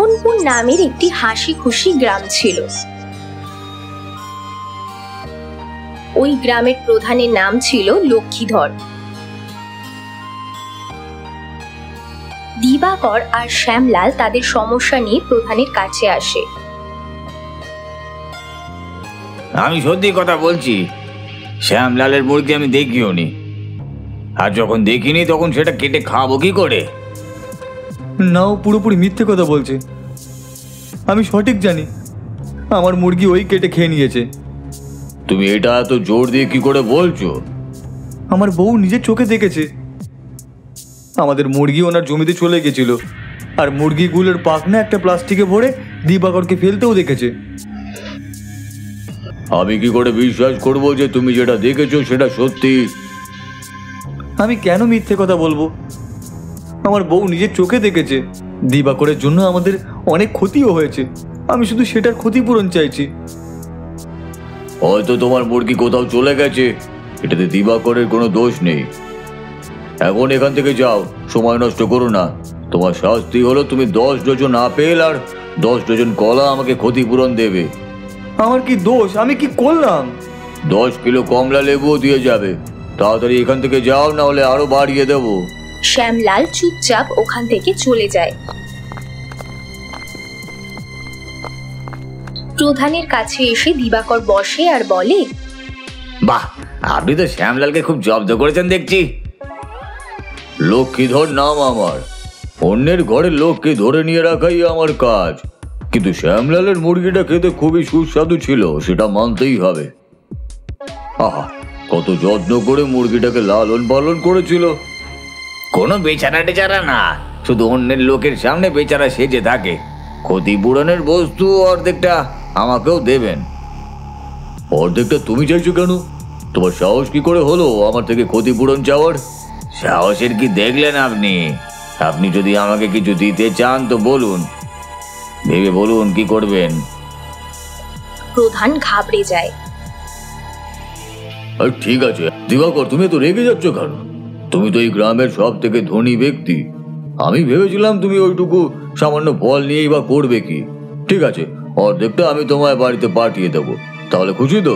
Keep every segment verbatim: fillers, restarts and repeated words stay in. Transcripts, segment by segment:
মোহনপুর নামের একটি হাসি খুশি গ্রাম ছিল। ওই গ্রামের প্রধানের নাম ছিল লক্ষ্মীধর। দিবাকর আর শ্যামলাল তাদের সমস্যা নিয়ে প্রধানের কাছে আসে। আমি সত্যি কথা বলছি, শ্যামলালের মুরগি আমি দেখিও নি, আর যখন দেখিনি তখন সেটা কেটে খাবো কি করে? নাও পুরোপুরি মিথ্যে কথা বলছে। আমি সঠিক জানি আমার মুরগি ওই কেটে খেয়ে নিয়েছে। তুমি এটা এত জোর দিয়ে কি করে বলছো? আমার বউ নিজের চোখে দেখেছে। আমাদের মুরগি ওনার জমিতে চলে গেছিল, আর মুরগিগুলোর পাখনা একটা প্লাস্টিকে ভরে দিবাকরকে ফেলতেও দেখেছে। আমি কি করে বিশ্বাস করবো যে তুমি যেটা দেখেছো সেটা সত্যি? আমি কেন মিথ্যে কথা বলবো? আমার বউ নিজের চোখে দেখেছে। দিবাকরের জন্য আমাদের অনেক ক্ষতিও হয়েছে, আমি শুধু সেটার ক্ষতিপূরণ চাইছি। হয়তো তোমার মুরগি কোথাও চলে গেছে, এটাতে দিবাকরের কোনো দোষ নেই। এখন এখান থেকে যাও, সময় নষ্ট করো না। তোমার শাস্তি হলো তুমি দশ ডজন আপেল আর দশ ডজন কলা আমাকে ক্ষতিপূরণ দেবে। আমার কি দোষ? আমি কি করলাম? দশ কিলো কমলা লেবুও দিয়ে যাবে। তাড়াতাড়ি এখান থেকে যাও, না হলে আরো বাড়িয়ে দেবো। শ্যামলাল চুপচাপ ওখান থেকে চলে যায়। প্রধানের কাছে এসে দিবাকর বসে আর বলে, বাহ, আপনি তো শ্যামলালকে খুব জব্দ করেছেন দেখছি। লক্ষ্মীধর নাম আমার, অন্যের ঘরের লোককে ধরে নিয়ে রাখাই আমার কাজ। কিন্তু শ্যামলালের মুরগিটা খেতে খুবই সুস্বাদু ছিল, সেটা মানতেই হবে। আহা, কত যত্ন করে মুরগিটাকে লালন পালন করেছিল। কোনো বেচারা টেচারা না, শুধু অন্যের লোকের সামনে বেচারা সেজে থাকে। ক্ষতিপূরণের বস্তু অর্ধেকটা আমাকেও দেবেন। অর্ধেকটা তুমি চাইছো কেন? তোমার সাহস কি করে হলো আমার থেকে ক্ষতিপূরণ চাওয়ার? সাহসের কি দেখলেন আপনি? আপনি যদি আমাকে কিছু দিতে চান তো বলুন, ভেবে বলুন কি করবেন। প্রধান ঘাবড়ে যায়। ঠিক আছে দিবাকর, তুমি তো রেগে যাচ্ছ কেন? তুমি তো এই গ্রামের সব থেকে ধনী ব্যক্তি। আমি ভেবেছিলাম তুমি ওইটুকু সামান্য ফল নিয়েই বা করবে কি। ঠিক আছে, অর্ধেকটা আমি তোমায় বাড়িতে পাঠিয়ে দেবো, তাহলে খুশি তো?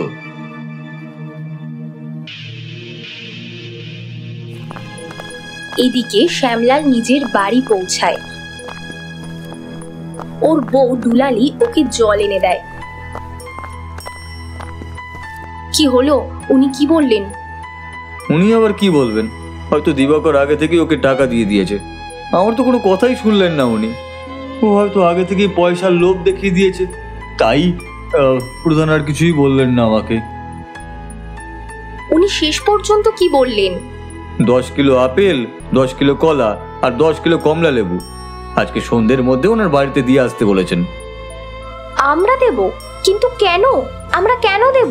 এদিকে শ্যামলাল নিজের বাড়ি পৌঁছায়। ওর বউ দুলালি ওকে জল এনে দেয়। কি হলো? উনি কি বললেন? উনি আবার কি বলবেন? হয়তো দিবাকর আগে থেকে ওকে টাকা দিয়ে দিয়েছে। আমার তো কোনো কথাই শুনলেন না উনি। ও হয়তো আগে থেকেই পয়সার লোভ দেখিয়ে দিয়েছে, তাই প্রধান আর কিছুই বললেন না আমাকে। উনি শেষ পর্যন্ত কি বললেন? দশ কিলো আপেল, দশ কিলো কলা আর দশ কিলো কমলা লেবু আজকে সন্ধ্যের মধ্যে ওনার বাড়িতে দিয়ে আসতে বলেছেন। আমরা দেব? কিন্তু কেন? আমরা কেন দেব?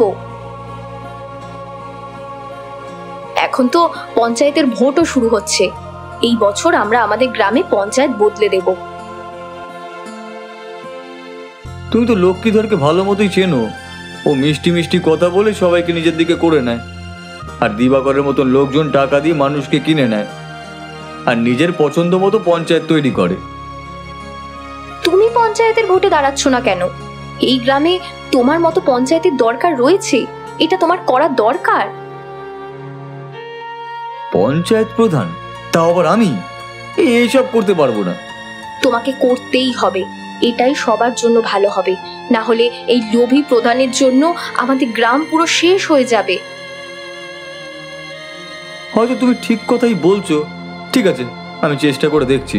এখন তো পঞ্চায়েতের ভোটও শুরু হচ্ছে। এই বছর আমরা আমাদের গ্রামে পঞ্চায়েত বদলে দেব। তুমি তো লক্ষ্মীধরকে ভালো মতোই চেনো। ও মিষ্টি মিষ্টি কথা বলে সবাইকে নিজের দিকে করে নেয়, আর দিবাকরের মতন লোকজন টাকা দিয়ে মানুষকে কিনে নেয়, আর নিজের পছন্দ মতো পঞ্চায়েত তৈরি করে। তুমি পঞ্চায়েতের ভোটে দাঁড়াচ্ছ না কেন? এই গ্রামে তোমার মতো পঞ্চায়েতের দরকার রয়েছে, এটা তোমার করা দরকার। পঞ্চায়েত প্রধান, তাও আবার আমি? এইসব করতে পারবো না। তোমাকে করতেই হবে, এটাই সবার জন্য ভালো হবে। না হলে এই লোভী প্রধানের জন্য আমাদের গ্রাম পুরো শেষ হয়ে যাবে। হয়তো তুমি ঠিক কথাই বলছো। ঠিক আছে, আমি চেষ্টা করে দেখছি।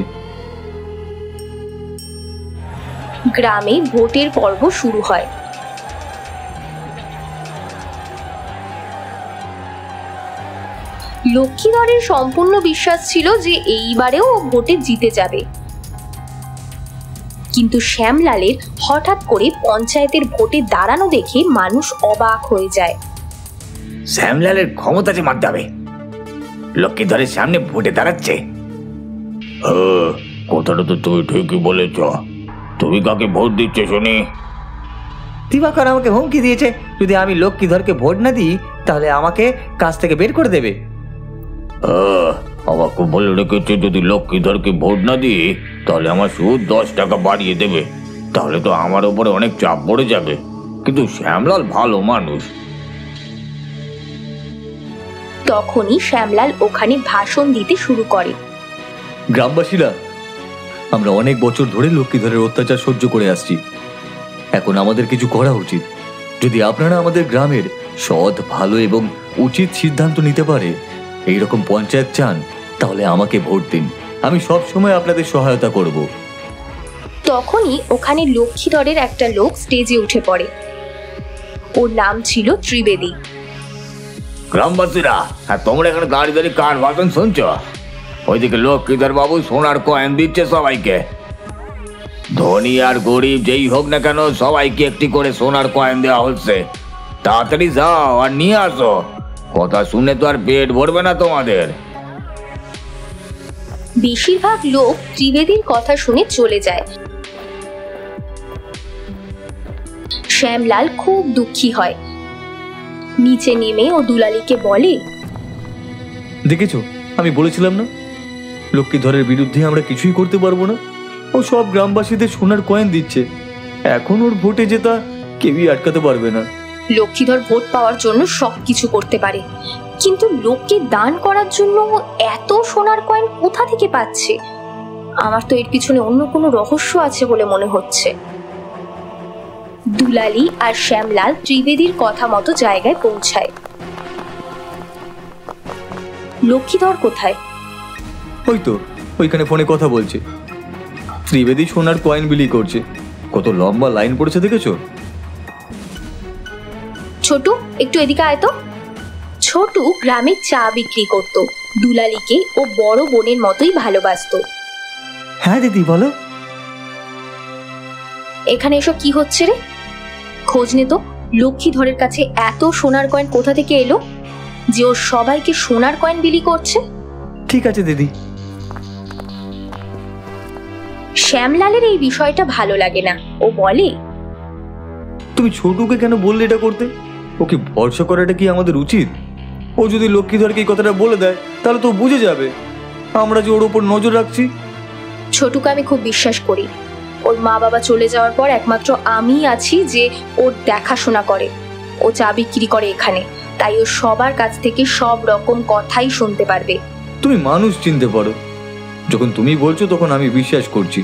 গ্রামে ভোটের পর্ব শুরু হয়। লক্ষ্মীধরের সম্পূর্ণ বিশ্বাস ছিল যে এইবারেও ভোটে জিতে যাবে। কিন্তু শ্যামলালের হঠাৎ করে পঞ্চায়েতের ভোটে দাঁড়ানো দেখে মানুষ অবাক হয়ে যায়। শ্যামলালের ক্ষমতা যে মারতে হবে, লক্ষ্মীধরের সামনে ভোটে দাঁড়াচ্ছে। কথাটা তো তুমি ঠিকই বলেছ। তুমি কাকে ভোট দিচ্ছ শুনি? দিবাকর আমাকে হুমকি দিয়েছে, যদি আমি লক্ষ্মীধরকে ভোট না দিই তাহলে আমাকে কাজ থেকে বের করে দেবে। আমাকে বলে রেখেছে যদি লক্ষ্মীধরকে ভোট না দিই তাহলে আমার সুদ দশ টাকা বাড়িয়ে দেবে। তাহলে তো আমার উপরে অনেক চাপ পড়ে যাবে। কিন্তু শ্যামলাল ভালো মানুষ। তখনই শ্যামলাল ওখানে ভাষণ দিতে শুরু করে। গ্রামবাসীরা, আমরা অনেক বছর ধরে লক্ষ্মীধরের অত্যাচার সহ্য করে আসছি। এখন আমাদের কিছু করা উচিত। যদি আপনারা আমাদের গ্রামের সৎ, ভালো এবং উচিত সিদ্ধান্ত নিতে পারে এইরকম পঞ্চায়েত চান, তাহলে আমাকে ভোট দিন। আমি সব সময় আপনাদের সহায়তা করব। তখনই ওখানে লক্ষ্মীধরের একটা লোক স্টেজে উঠে পড়ে। ওর নাম ছিল ত্রিবেদী। গ্রামবাসীরা, আর তোমরা এখানে দাঁড়িয়ে দাঁড়িয়ে কার ভাষণ শুনছ? ওইদিকে লক্ষ্মীধর বাবু সোনার কয়েন দিচ্ছে সবাইকে। ধনী আর গরিব যেই হোক না কেন সবাইকে একটি করে সোনার কয়েন দেওয়া হচ্ছে। তাড়াতাড়ি যাও আর নিয়ে আসো। কথা শুনে তো আর পেট ভরবে না তোমাদের। বেশিরভাগ লোক ত্রিবেদীর কথা শুনে চলে যায়। শ্যামলাল খুব দুঃখী হয়। নিচে নেমে ও দুলালিকে বলে, দেখেছো, আমি বলেছিলাম না লক্ষ্মীধরের বিরুদ্ধে আমরা কিছুই করতে পারবো না। ও সব গ্রামবাসীদের সোনার কয়েন দিচ্ছে। এখন ওর ভোটে জেতা কেউই আটকাতে পারবে না। লক্ষ্মীধর ভোট পাওয়ার জন্য সবকিছু করতে পারে, কিন্তু লোককে দান করার জন্য এত সোনার কয়েন কোথা থেকে পাচ্ছে? আমার তো এর পিছনে অন্য কোনো রহস্য আছে বলে মনে হচ্ছে। দুলালি আর শ্যামলাল ত্রিবেদীর কথা মতো জায়গায় পৌঁছায়। লক্ষ্মীধর কোথায়? ওই তো ওইখানে ফোনে কথা বলছে। ত্রিবেদী সোনার কয়েন বিলি করছে। কত লম্বা লাইন পড়েছে দেখেছো? ছোটু, একটু এদিকে আয় তো। ছোটু গ্রামে চা বিক্রি করত। দুলালিকে ও বড় বোনের মতোই ভালোবাসতো। হ্যাঁ দিদি, বলো। এখানে এসব কি হচ্ছে রে? খোঁজ নে তো, লক্ষ্মীধরের কাছে এত সোনার কয়েন কোথা থেকে এলো যে ও সবাইকে সোনার কয়েন বিলি করছে? ঠিক আছে দিদি। শ্যামলালের এই বিষয়টা ভালো লাগে না। ও বলে, তুমি ছোটুকে কেন বললে এটা করতে? ওকে ভরসা করাটা কি আমাদের উচিত? ও যদি লক্ষ্মীধরকে এই কথাটা বলে দেয় তাহলে তো বুঝে যাবে আমরা যে ওর উপর নজর রাখছি। ছোটুকে আমি খুব বিশ্বাস করি। ওর মা বাবা চলে যাওয়ার পর একমাত্র আমিই আছি যে ওর দেখাশোনা করে। ও চা বিক্রি করে এখানে, তাই ও সবার কাছ থেকে সব রকম কথাই শুনতে পারবে। তুমি মানুষ চিনতে পারো। যখন তুমি বলছো তখন আমি বিশ্বাস করছি।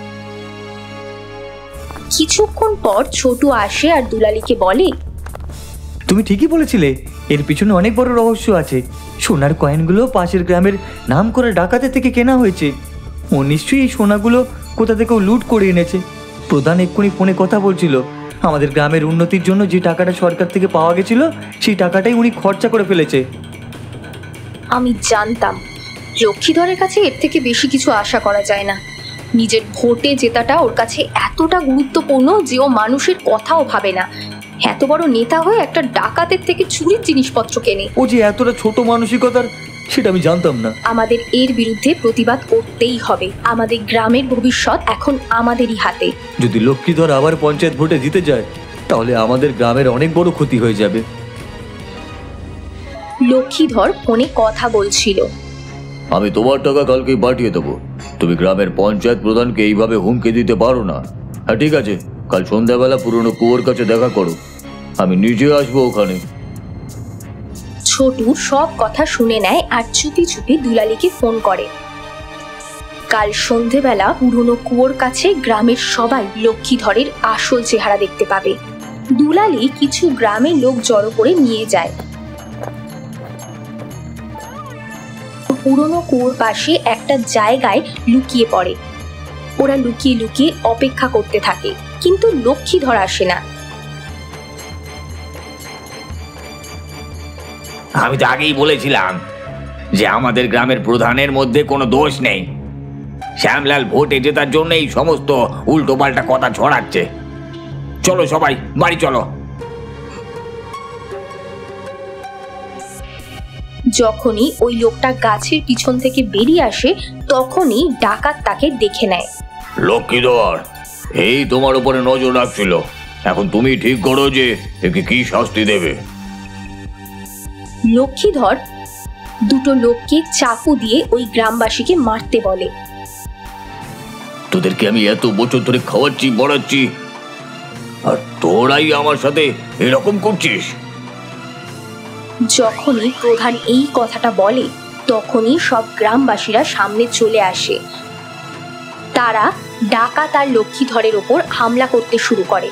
কিছুক্ষণ পর ছোটু আসে আর দুলালিকে বলে, তুমি ঠিকই বলেছিলে, এর পিছনে অনেক বড় রহস্য আছে। সোনার কয়েনগুলো পাশের গ্রামের নাম করে ডাকাতের থেকে কেনা হয়েছে। ও নিশ্চয়ই এই সোনাগুলো কোথা থেকেও লুট করে এনেছে। প্রধান এক্ষুনি ফোনে কথা বলছিল। আমাদের গ্রামের উন্নতির জন্য যে টাকাটা সরকার থেকে পাওয়া গেছিল সেই টাকাটাই উনি খরচা করে ফেলেছে। আমি জানতাম লক্ষ্মীধরের কাছে এর থেকে বেশি কিছু আশা করা যায় না। নিজের ভোটে জেতাটা ওর কাছে এতটা গুরুত্বপূর্ণ যে ও মানুষের কথাও ভাবে না। এত বড় নেতা হয়ে একটা ডাকাতের থেকে চুরির জিনিসপত্র কেনে। ও যে এতটা ছোট মানসিকতার সেটা আমি জানতাম না। আমাদের এর বিরুদ্ধে প্রতিবাদ করতেই হবে। আমাদের গ্রামের ভবিষ্যৎ এখন আমাদেরই হাতে। যদি লক্ষ্মীধর আবার পঞ্চায়েত ভোটে জিতে যায় তাহলে আমাদের গ্রামের অনেক বড় ক্ষতি হয়ে যাবে। লক্ষ্মীধর ফোনে কথা বলছিল। আমি তোমার টাকা কালকেই পাঠিয়ে দেবো। তুমি গ্রামের পঞ্চায়েত প্রধানকে এইভাবে হুমকি দিতে পারো না। হ্যাঁ ঠিক আছে, কাল সন্ধ্যাবেলা পুরনো কুয়োর কাছে দেখা করো। আমি নিজে আসবো ওখানে। ছোটু সব কথা শুনে নেয় আর চুপি চুপি দুলালিকে ফোন করে। কাল সন্ধেবেলা পুরনো কুয়োর কাছে গ্রামের সবাই লক্ষ্মীধরের আসল চেহারা দেখতে পাবে। দুলালি কিছু গ্রামের লোক জড়ো করে নিয়ে যায়। পুরনো কুয়োর পাশে একটা জায়গায় লুকিয়ে পড়ে। ওরা লুকিয়ে লুকিয়ে অপেক্ষা করতে থাকে, কিন্তু লক্ষ্মীধর আসে না। আমি তো আগেই বলেছিলাম যে আমাদের গ্রামের প্রধানের মধ্যে কোনো দোষ নেই। শ্যামলাল ভোটে জেতার জন্য এই সমস্ত উল্টো পাল্টা কথা ছড়াচ্ছে। চলো সবাই বাড়ি চলো। যখনই ওই লোকটা গাছের পিছন থেকে বেরিয়ে আসে তখনই ডাকাত তাকে দেখে নেয়। লক্ষ্মীধর এই তোমার উপরে নজর রাখছিল, এখন তুমি ঠিক করো যে একে কি শাস্তি দেবে। লক্ষ্মীধর দুটো লোককে চাকু দিয়ে ওই গ্রামবাসীকে মারতে বলে। তোদেরকে আমি এত বছর ধরে খাওয়াচ্ছি বড়াচ্ছি, আর তোরাই আমার সাথে এরকম করছিস? যখনই প্রধান এই কথাটা বলে তখনই সব গ্রামবাসীরা সামনে চলে আসে। তারা ডাকাত আর লক্ষ্মীধরের ওপর হামলা করতে শুরু করে।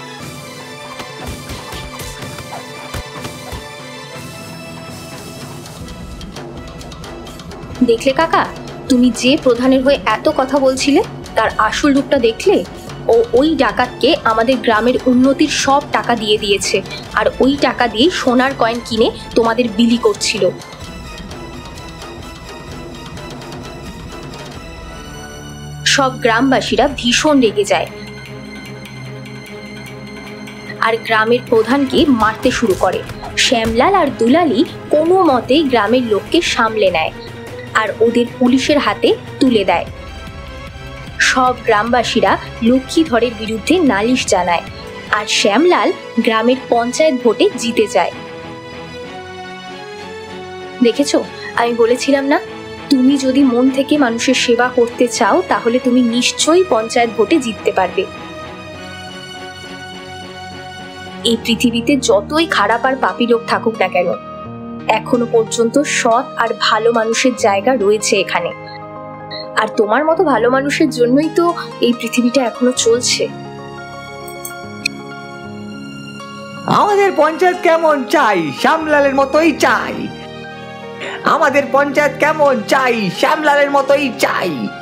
দেখলে কাকা, তুমি যে প্রধানের হয়ে এত কথা বলছিলে তার আসল রূপটা দেখলে? ও ওই ডাকাতকে আমাদের গ্রামের উন্নতির সব টাকা দিয়ে দিয়েছে, আর ওই টাকা দিয়ে সোনার কয়েন কিনে তোমাদের বিলি করছিল। সব গ্রামবাসীরা ভীষণ রেগে যায় আর গ্রামের প্রধানকে মারতে শুরু করে। শ্যামলাল আর দুলালি কোনো মতেই গ্রামের লোককে সামলে নেয় আর ওদের পুলিশের হাতে তুলে দেয়। সব গ্রামবাসীরা লক্ষ্মীধরের বিরুদ্ধে নালিশ জানায় আর শ্যামলাল গ্রামের পঞ্চায়েত ভোটে জিতে যায়। দেখেছো, আমি বলেছিলাম না, তুমি যদি মন থেকে মানুষের সেবা করতে চাও তাহলে তুমি নিশ্চয়ই পঞ্চায়েত ভোটে জিততে পারবে। এই পৃথিবীতে যতই খারাপ আর পাপী লোক থাকুক না কেন, এখনো পর্যন্ত সৎ আর ভালো মানুষের জায়গা রয়েছে এখানে। আর তোমার মতো ভালো মানুষের জন্যই তো এই পৃথিবীটা এখনো চলছে। আমাদের পঞ্চায়েত কেমন চাই? শ্যামলালের মতোই চাই। আমাদের পঞ্চায়েত কেমন চাই? শ্যামলালের মতোই চাই।